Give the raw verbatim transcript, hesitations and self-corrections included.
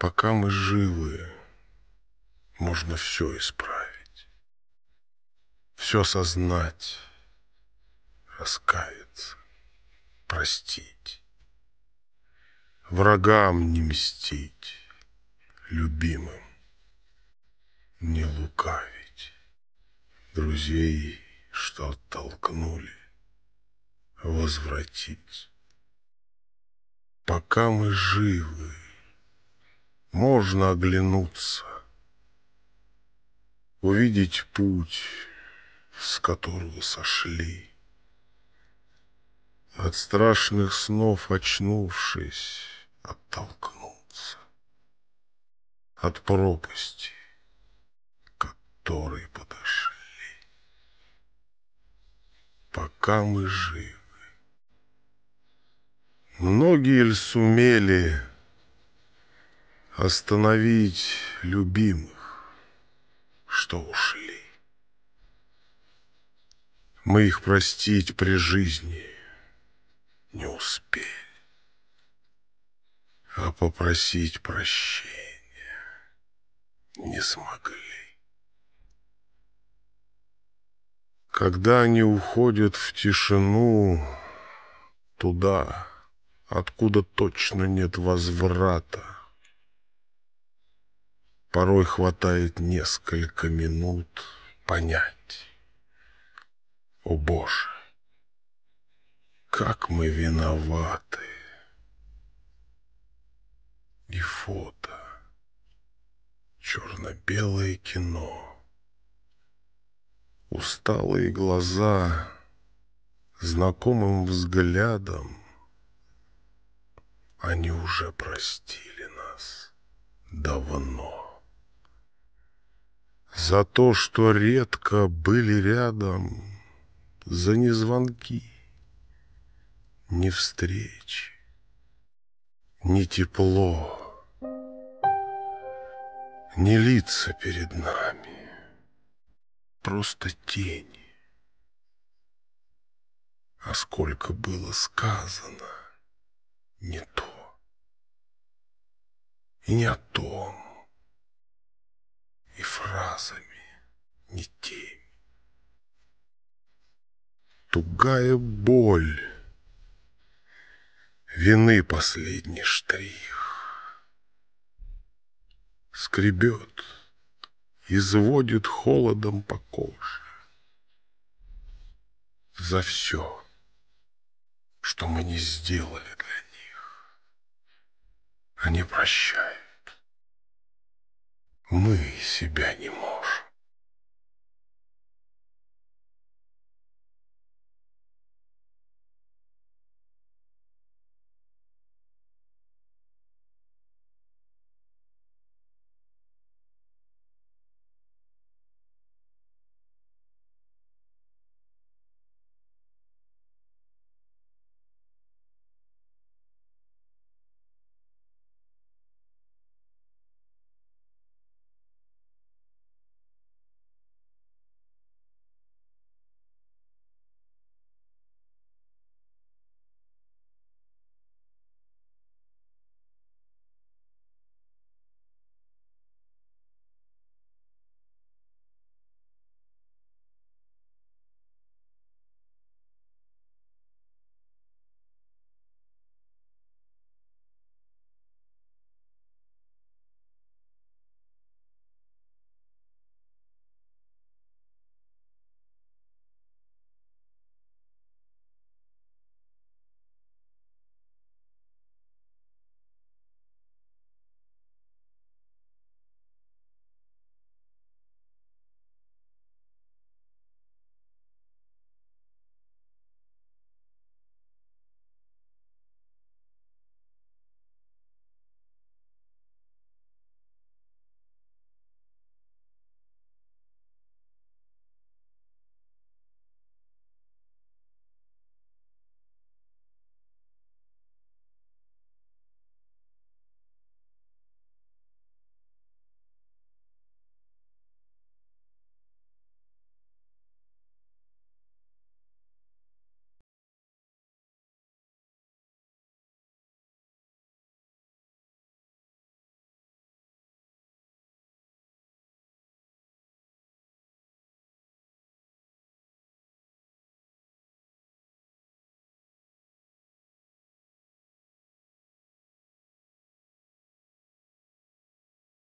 Пока мы живы, можно все исправить, все осознать, раскаяться, простить, врагам не мстить, любимым не лукавить, друзей, что оттолкнули, возвратить. Пока мы живы, можно оглянуться, увидеть путь, с которого сошли. От страшных снов очнувшись, оттолкнуться от пропасти, к которой подошли. Пока мы живы. Многие ль сумели остановить любимых, что ушли? Мы их простить при жизни не успели, а попросить прощения не смогли. Когда они уходят в тишину, туда, откуда точно нет возврата, порой хватает несколько минут понять: о Боже, как мы виноваты. И фото, черно-белое кино, усталые глаза, знакомым взглядом они уже простили нас давно. За то, что редко были рядом, за незвонки, ни встречи, ни тепло, ни лица перед нами, просто тени. А сколько было сказано не то и не о том, и фразами не теми. Тугая боль, вины последний штрих, скребет, изводит холодом по коже. За все, что мы не сделали для них, они прощают. Мы себя не можем.